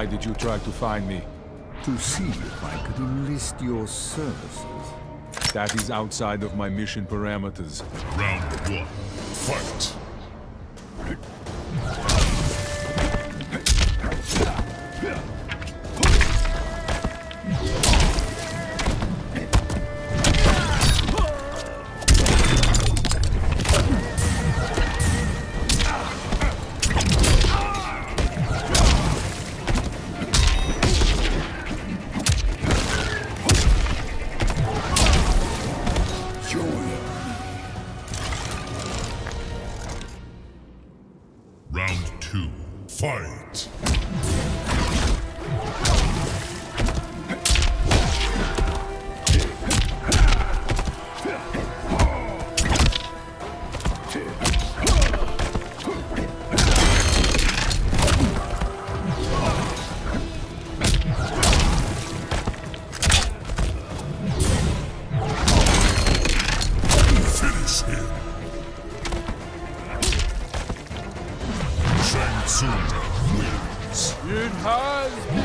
Why did you try to find me? To see if I could enlist your services. That is outside of my mission parameters. Round one, fight! Round two, fight! Finish him! Shang Tsung wins. It has